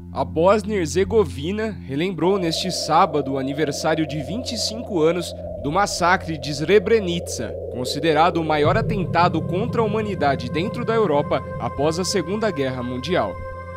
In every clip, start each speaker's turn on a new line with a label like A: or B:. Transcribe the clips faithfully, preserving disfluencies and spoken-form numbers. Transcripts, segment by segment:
A: A Bósnia e Herzegovina relembrou neste sábado o aniversário de vinte e cinco anos do massacre de Srebrenica, considerado o maior atentado contra a humanidade dentro da Europa após a Segunda Guerra Mundial.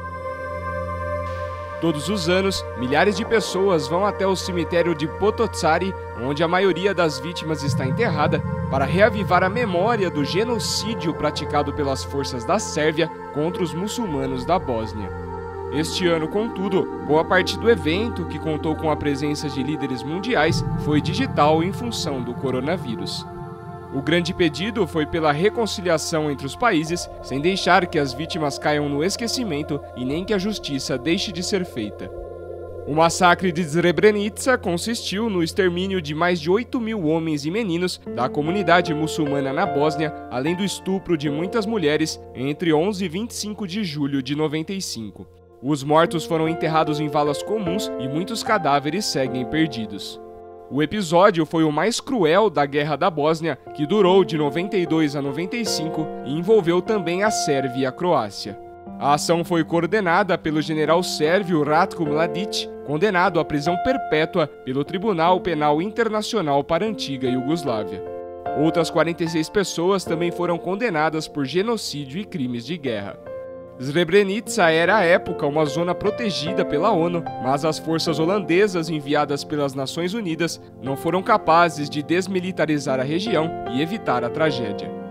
A: Todos os anos, milhares de pessoas vão até o cemitério de Potocari, onde a maioria das vítimas está enterrada, para reavivar a memória do genocídio praticado pelas forças da Sérvia contra os muçulmanos da Bósnia. Este ano, contudo, boa parte do evento, que contou com a presença de líderes mundiais, foi digital em função do coronavírus. O grande pedido foi pela reconciliação entre os países, sem deixar que as vítimas caiam no esquecimento e nem que a justiça deixe de ser feita. O massacre de Srebrenica consistiu no extermínio de mais de oito mil homens e meninos da comunidade muçulmana na Bósnia, além do estupro de muitas mulheres entre onze e vinte e cinco de julho de noventa e cinco. Os mortos foram enterrados em valas comuns e muitos cadáveres seguem perdidos. O episódio foi o mais cruel da Guerra da Bósnia, que durou de noventa e dois a noventa e cinco e envolveu também a Sérvia e a Croácia. A ação foi coordenada pelo general sérvio Ratko Mladic, condenado à prisão perpétua pelo Tribunal Penal Internacional para a antiga Iugoslávia. Outras quarenta e seis pessoas também foram condenadas por genocídio e crimes de guerra. Srebrenica era à época uma zona protegida pela ONU, mas as forças holandesas enviadas pelas Nações Unidas não foram capazes de desmilitarizar a região e evitar a tragédia.